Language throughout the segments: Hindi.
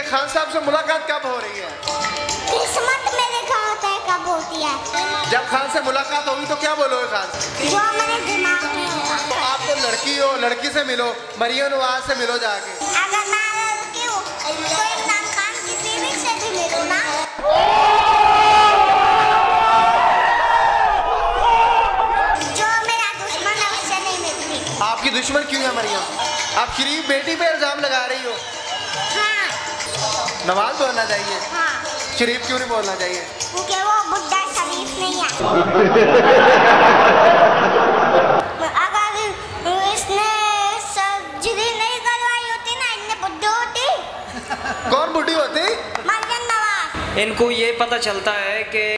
खान साहब से मुलाकात कब हो रही है? किस्मत में लिखा होता है कब होती है। जब खान से मुलाकात होगी तो क्या बोलोगे खान से? जो मेरे दिमाग में होगा। तो आप तो लड़की हो, लड़की से मिलो, मरियम नवाज से मिलो जाके। अगर मैं लड़की हूँ तो इमरान खान की बीवी से भी मिलो ना। जो मेरा दुश्मन है उससे नहीं मिलती। आपकी दुश्मन क्यों है मरियम? आप शरीफ बेटी पे इल्जाम लगा रही हो। हाँ। नमाज बोलना चाहिए। हाँ। शरीफ क्यों नहीं बोलना चाहिए? क्योंकि वो बुड्ढा शरीफ नहीं है। अगर इसने सर्जरी नहीं करवाई होती ना, इतने बुड्ढी होती। कौन बुढ़ी होती? मरियम नवाज। इनको ये पता चलता है कि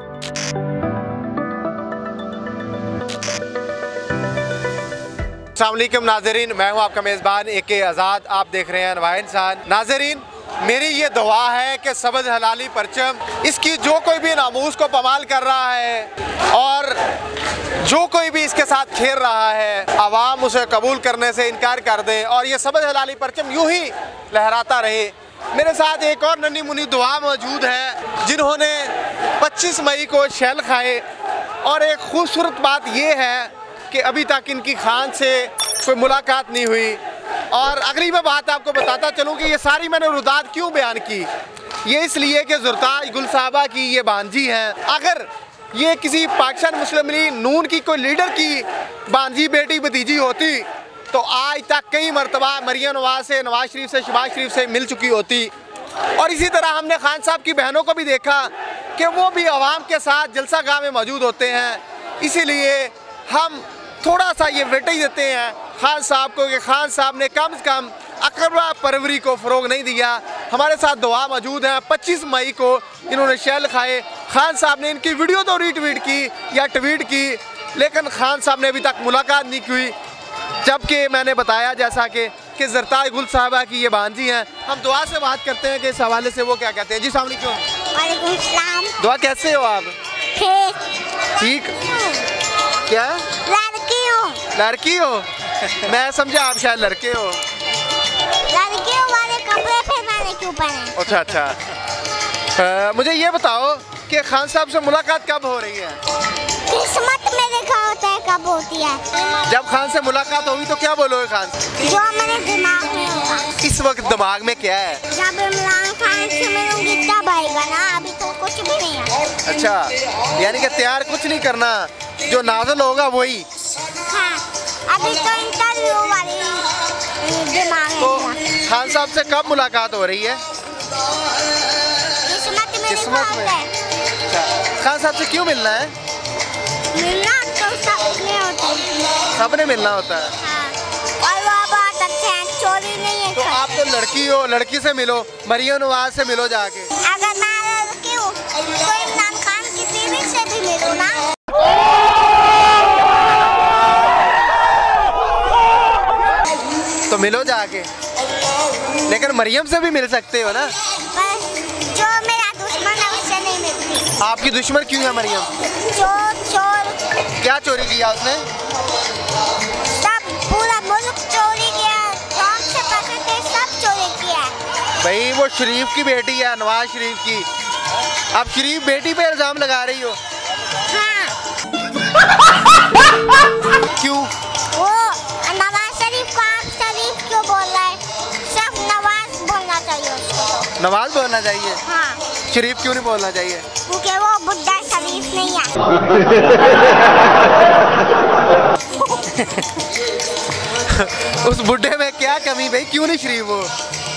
अस्सलाम वालेकुम नाज़रीन, मैं हूं आपका मेज़बान AK आज़ाद। आप देख रहे हैं अनवाह इंसान। नाज़रीन, मेरी ये दुआ है कि सबज़ हलाली परचम, इसकी जो कोई भी नामूस को पमाल कर रहा है और जो कोई भी इसके साथ खेल रहा है, आवाम उसे कबूल करने से इनकार कर दे और ये सबज़ हलाली परचम यूं ही लहराता रहे। मेरे साथ एक और नन्ही मुन्नी दुआ मौजूद है जिन्होंने 25 मई को शैल खाए और एक खूबसूरत बात ये है कि अभी तक इनकी खान से कोई मुलाकात नहीं हुई। और अगली मैं बात आपको बताता चलूँ कि ये सारी मैंने रुदात क्यों बयान की, ये इसलिए कि ज़ुरताज गुल साहबा की ये भांजी हैं। अगर ये किसी पाकिस्तान मुस्लिम लीग नून की कोई लीडर की भांजी बेटी भतीजी होती तो आज तक कई मरतबा मरियम नवाज से, नवाज शरीफ से, शहबाज शरीफ से मिल चुकी होती। और इसी तरह हमने खान साहब की बहनों को भी देखा कि वो भी आवाम के साथ जलसा गाह में मौजूद होते हैं। इसीलिए हम थोड़ा सा ये वेटेज देते हैं खान साहब को कि खान साहब ने कम से कम अकबा परवरी को फ़रोग नहीं दिया। हमारे साथ दुआ मौजूद हैं। 25 मई को इन्होंने शैल खाए। खान साहब ने इनकी वीडियो तो रीट्वीट की या ट्वीट की, लेकिन खान साहब ने अभी तक मुलाकात नहीं की। जबकि मैंने बताया जैसा कि ज़ुरताज गुल साहबा की ये भांजी हैं। हम दुआ से बात करते हैं कि इस हवाले से वो क्या कहते हैं। जी अस्सलाम वालेकुम। वालेकुम सलाम। दुआ कैसे हो आप? ठीक। क्या लड़की हूँ। लड़की हो? मैं समझा आप शायद लड़के हो। लड़कियों वाले कपड़े फिर मैंने क्यों पहने? अच्छा अच्छा। मुझे ये बताओ कि खान साहब से मुलाकात कब हो रही है? किस्मत में लिखा होता है कब होती है। जब खान से मुलाकात होगी तो क्या बोलोगे खान से? जो मेरे दिमाग में होगा। इस वक्त दिमाग में क्या है? जब इमरान खान से मिलूंगी तब आएगा ना, अभी तो कुछ भी नहीं है। अच्छा, यानी कि तैयार कुछ नहीं करना, जो नाज़िल होगा वही। हाँ, अभी तो इंटरव्यू वाली दिमाग में तो है। खान साहब से कब मुलाकात हो रही है? किस्मत में अच्छा, खान साहब से क्यों मिलना है? मिलना तो सबने होता है। सबने मिलना होता है। हाँ, और वो बहुत अच्छे हैं, चोरी नहीं है। तो आप तो लड़की हो, लड़की से मिलो, मरियम नवाज से मिलो जाके। अगर मैं लड़की हूँ तो इमरान खान की बीवी से भी मिलो ना। तो मिलो जाके, लेकिन मरियम से भी मिल सकते हो ना। पर जो मेरा दुश्मन है उससे नहीं मिलती। आपकी दुश्मन क्यों है मरियम? चोर क्या चोरी किया उसने? सब पूरा मुल्क चोरी किया, कौन से पैसे थे सब चोरी किया। भाई वो शरीफ की बेटी है, नवाज शरीफ की। आप शरीफ बेटी पे इल्जाम लगा रही हो। हाँ। क्यों? वो नवाज शरीफ को आप शरीफ क्यों बोल रहे हैं? सिर्फ नवाज बोलना चाहिए उसको। नवाज बोलना चाहिए। हाँ। शरीफ क्यों नहीं बोलना चाहिए? क्योंकि वो बुड्ढा शरीफ नहीं है। उस बुड्ढे में क्या कमी भाई, क्यों नहीं शरीफ वो?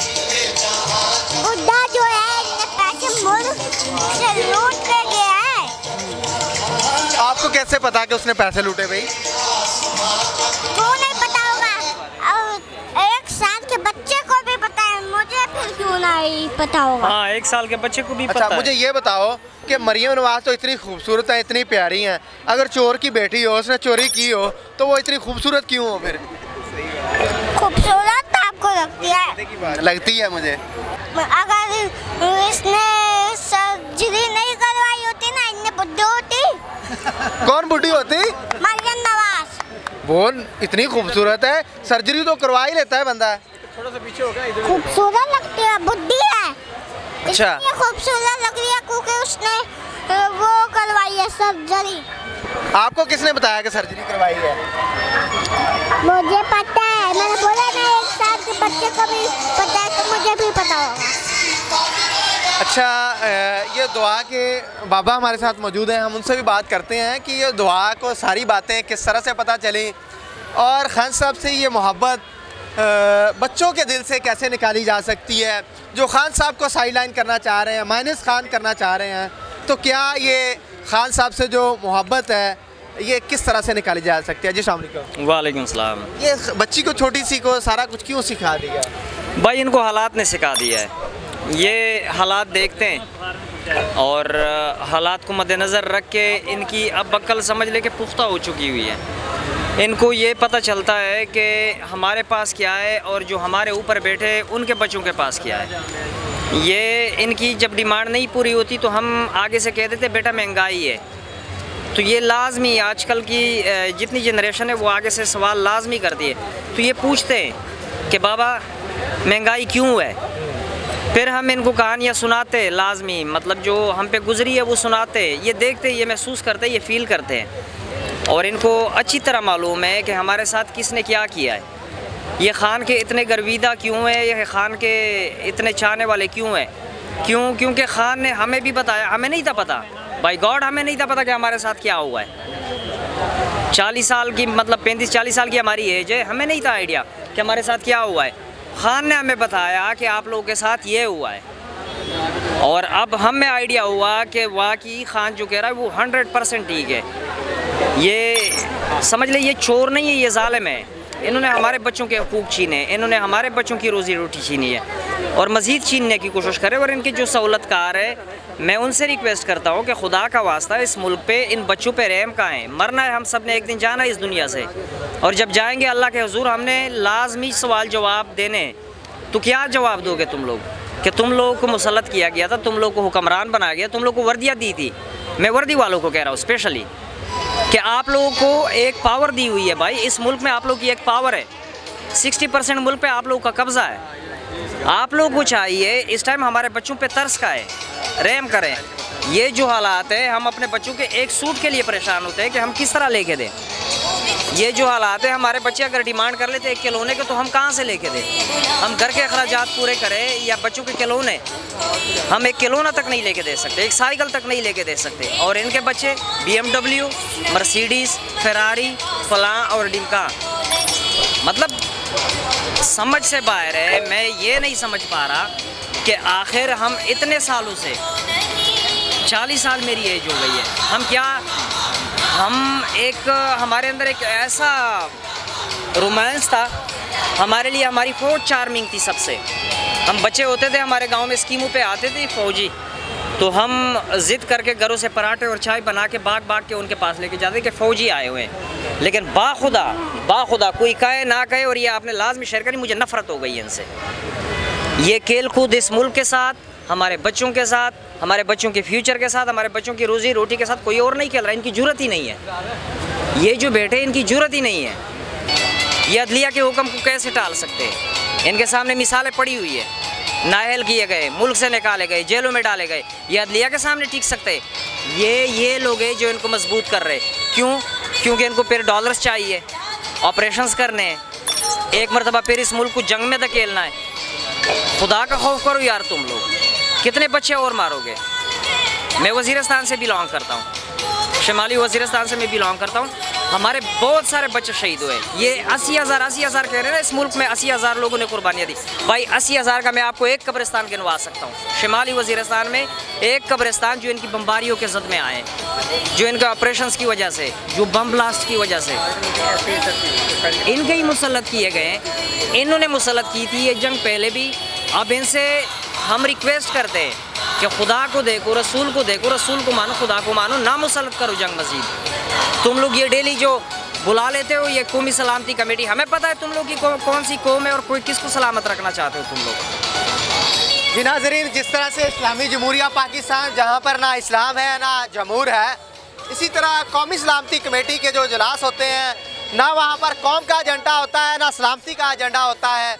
बुड्ढा जो है इतने पैसे मुल्क से लूट के गया है। आपको कैसे पता कि उसने पैसे लूटे भाई? क्यों नहीं पता होगा? और 1 साल के बच्चे को भी पता है, मुझे फिर क्यों नहीं पता होगा? हाँ, 1 साल के बच्चे को भी अच्छा, पता है। मुझे ये बताओ कि मरियम नवाज तो इतनी खूबसूरत है, इतनी प्यारी हैं, अगर चोर की बेटी हो, उसने चोरी की हो, तो वो इतनी खूबसूरत क्यों हो फिर? खूबसूरत आपको लगती है? लगती है मुझे। अगर इसने सर्जरी नहीं करवाई होती ना, इतने बुड्ढी होती। कौन बुढ़ी होती? मरियम नवाज। वो इतनी खूबसूरत है, सर्जरी तो करवा ही लेता है बंदा। थोड़ा सा पीछे होगा इधर। खूबसूरत लगती है, बुद्धि है। अच्छा। ये खूबसूरत लग रही है क्योंकि उसने वो करवाई है सर्जरी। आपको किसने बताया कि सर्जरी करवाई है? मुझे पता है, मैंने बोला ना 1 साल के बच्चे को भी पता है तो मुझे भी पता होगा। अच्छा, ये दुआ के बाबा हमारे साथ मौजूद हैं, हम उनसे भी बात करते हैं कि ये दुआ को सारी बातें किस तरह से पता चली और खान साहब से ये मोहब्बत बच्चों के दिल से कैसे निकाली जा सकती है। जो खान साहब को साइडलाइन करना चाह रहे हैं, माइनस खान करना चाह रहे हैं, तो क्या ये खान साहब से जो मोहब्बत है ये किस तरह से निकाली जा सकती है? जी अस्सलाम वालेकुम। वालेकुम सलाम। ये बच्ची को, छोटी सी को सारा कुछ क्यों सिखा दिया? भाई इनको हालात ने सिखा दिया है। ये हालात देखते हैं और हालात को मद्देनज़र रख के इनकी अब अक्ल समझ ले के पुख्ता हो चुकी हुई है। इनको ये पता चलता है कि हमारे पास क्या है और जो हमारे ऊपर बैठे उनके बच्चों के पास क्या है। ये इनकी जब डिमांड नहीं पूरी होती तो हम आगे से कह देते बेटा महंगाई है। तो ये लाजमी आजकल की जितनी जनरेशन है वो आगे से सवाल लाजमी करती है। तो ये पूछते हैं कि बाबा महंगाई क्यों है। फिर हम इनको कहानियाँ सुनाते लाजमी, मतलब जो हम पे गुजरी है वो सुनाते। ये देखते, ये महसूस करते, ये फ़ील करते हैं और इनको अच्छी तरह मालूम है कि हमारे साथ किसने क्या किया है। ये ख़ान के इतने गर्विदा क्यों हैं, ये ख़ान के इतने चाहने वाले क्यों हैं? क्योंकि ख़ान ने हमें भी बताया, हमें नहीं था पता, बाई गॉड हमें नहीं था पता कि हमारे साथ क्या हुआ है। 40 साल की, मतलब 35-40 साल की हमारी एज है, हमें नहीं था आइडिया कि हमारे साथ क्या हुआ है। ख़ान ने हमें बताया कि आप लोगों के साथ ये हुआ है और अब हमें आइडिया हुआ कि वाकई ख़ान जो कह रहा है वो 100% ठीक है। ये समझ ले, ये चोर नहीं है, ये जालिम है। इन्होंने हमारे बच्चों के हकूक़ छीने, इन्होंने हमारे बच्चों की रोज़ी रोटी छीनी है और मज़ीद छीनने की कोशिश करे। और इनके जो सहूलतकार है, मैं उनसे रिक्वेस्ट करता हूँ कि खुदा का वास्ता इस मुल्क पे इन बच्चों पे रहम का है। मरना है, हम सब ने एक दिन जाना है इस दुनिया से और जब जाएंगे अल्लाह के हुजूर हमने लाजमी सवाल जवाब देने। तो क्या जवाब दोगे तुम लोग कि तुम लोगों को मुसल्लत किया गया था, तुम लोग को हुक्मरान बनाया गया, तुम लोग को वर्दियाँ दी थी। मैं वर्दी वालों को कह रहा हूँ स्पेशली कि आप लोगों को एक पावर दी हुई है। भाई इस मुल्क में आप लोग की एक पावर है, 60% मुल्क पे आप लोगों का कब्ज़ा है। आप लोगों को चाहिए इस टाइम हमारे बच्चों पे तरस का है, रहम करें। ये जो हालात है, हम अपने बच्चों के एक सूट के लिए परेशान होते हैं कि हम किस तरह लेके दें। ये जो हालात है, हमारे बच्चे अगर डिमांड कर लेते एक खिलौने के तो हम कहाँ से लेके दें? हम घर के अखराजात पूरे करें या बच्चों के खिलौने, हम एक खिलौना तक नहीं लेके दे सकते, एक साइकिल तक नहीं लेके दे सकते। और इनके बच्चे BMW, मर्सिडीज़, फेरारी, फलां और डिमका, मतलब समझ से बाहर है। मैं ये नहीं समझ पा रहा कि आखिर हम इतने सालों से, 40 साल मेरी एज हो गई है, हम क्या, हम एक, हमारे अंदर एक ऐसा रोमांस था, हमारे लिए हमारी फ़ौज चार्मिंग थी सबसे। हम बच्चे होते थे, हमारे गांव में स्कीमों पे आते थे फ़ौजी, तो हम ज़िद करके घरों से पराठे और चाय बना के भाग के उनके पास लेके जाते कि फ़ौजी आए हुए हैं। लेकिन बाखुदा कोई कहे ना कहे, और ये आपने लाजमी शेयर करी, मुझे नफ़रत हो गई इनसे। ये खेल कूद इस मुल्क के साथ, हमारे बच्चों के साथ, हमारे बच्चों के फ्यूचर के साथ, हमारे बच्चों की रोज़ी रोटी के साथ कोई और नहीं खेल रहा। इनकी ज़रूरत ही नहीं है। ये जो बैठे इनकी ज़रूरत ही नहीं है। ये अदलिया के हुक्म को कैसे टाल सकते हैं? इनके सामने मिसालें पड़ी हुई है, नाअहल किए गए, मुल्क से निकाले गए, जेलों में डाले गए। ये अदलिया के सामने टिक सकते हैं? ये लोग हैं जो इनको मजबूत कर रहे। क्यों? क्योंकि इनको फिर डॉलर्स चाहिए, ऑपरेशंस करने हैं, एक मरतबा फिर इस मुल्क को जंग में धकेलना है। खुदा का खौफ करो यार, तुम लोग कितने बच्चे और मारोगे? मैं वज़ीरिस्तान से बिलोंग करता हूँ, शुमाली वज़ीरिस्तान से मैं बिलोंग करता हूँ। हमारे बहुत सारे बच्चे शहीद हुए। ये 80,000 कह रहे हैं ना, इस मुल्क में 80,000 लोगों ने कुर्बानियाँ दी। भाई 80,000 का मैं आपको एक कब्रिस्तान गिनवा सकता हूँ। शुमाली वज़ीरिस्तान में एक कब्रिस्तान जो इनकी बम्बारियों के ज़द में आए, जो इनके ऑपरेशंस की वजह से, जो बम ब्लास्ट की वजह से इनके ही मुसल्लत किए गए। इन्होंने मुसल्लत की थी ये जंग पहले भी। अब इनसे हम रिक्वेस्ट करते हैं कि खुदा को देखो, रसूल को देखो, रसूल को मानो, खुदा को मानो, ना मुसल्लत करो जंग मजीद। तुम लोग ये डेली जो बुला लेते हो, ये कौमी सलामती कमेटी, हमें पता है तुम लोग की कौन सी कौम है और कोई किसको सलामत रखना चाहते हो तुम लोग। जी नाज़रीन, जिस तरह से इस्लामी जमहूरिया पाकिस्तान, जहाँ पर ना इस्लाम है ना जमहूर है, इसी तरह कौमी सलामती कमेटी के जो इजलास होते हैं, ना वहाँ पर कौम का एजेंडा होता है ना सलामती का एजेंडा होता है।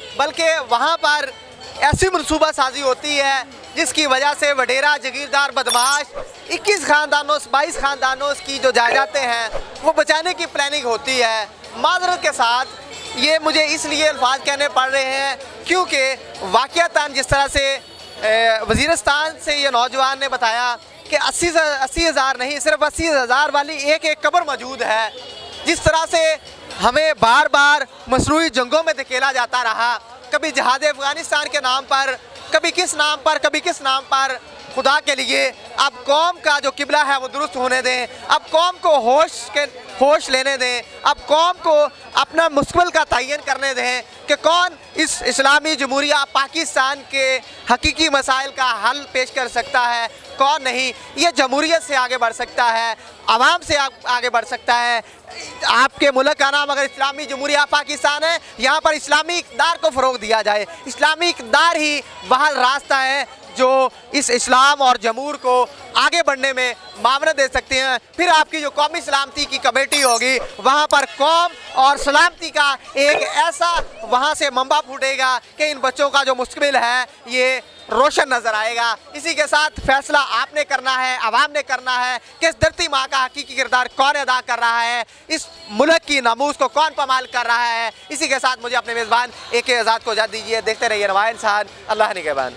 बल्कि वहाँ पर ऐसी मनसूबा साजी होती है जिसकी वजह से वडेरा जागीरदार बदमाश 21 खानदानों 22 खानदानों की जो जायदादें हैं वो बचाने की प्लानिंग होती है। माजरत के साथ ये मुझे इसलिए अल्फाज कहने पड़ रहे हैं क्योंकि वाक़यातन जिस तरह से वज़ीरिस्तान से ये नौजवान ने बताया कि 80,000 नहीं, सिर्फ 80,000 वाली एक कब्र मौजूद है। जिस तरह से हमें बार बार मसनूई जंगों में धकेला जाता रहा, कभी जहाद अफ़गानिस्तान के नाम पर, कभी किस नाम पर, कभी किस नाम पर। खुदा के लिए अब कौम का जो किबला है वो दुरुस्त होने दें, अब कौम को होश लेने दें, अब कौम को अपना मुस्तक़बिल का तयन करने दें कि कौन इस इस्लामी जमहूरिया पाकिस्तान के हकीकी मसाइल का हल पेश कर सकता है, कौन नहीं। ये जमहूरियत से आगे बढ़ सकता है, आवाम से आगे बढ़ सकता है। आपके मुल्क का नाम अगर इस्लामी जमहूरिया पाकिस्तान है, यहाँ पर इस्लामी इक़्तिदार को फ़रोग़ दिया जाए। इस्लामी इक़्तिदार ही वह रास्ता है जो इस इस्लाम और जमहूर को आगे बढ़ने में मावनत दे सकते हैं। फिर आपकी जो कौमी सलामती की कमेटी होगी वहाँ पर कौम और सलामती का एक ऐसा वहाँ से मंबा फूटेगा कि इन बच्चों का जो मुस्तक़बिल है ये रोशन नज़र आएगा। इसी के साथ फैसला आपने करना है, आवाम ने करना है कि इस धरती माँ का हकीकी किरदार कौन अदा कर रहा है, इस मुल्क की नामूस को कौन पमाल कर रहा है। इसी के साथ मुझे अपने मेज़बान AK आज़ाद को इजाज़त दीजिए। देखते रहिए नवाए इंसान। अल्लाह निगहबान।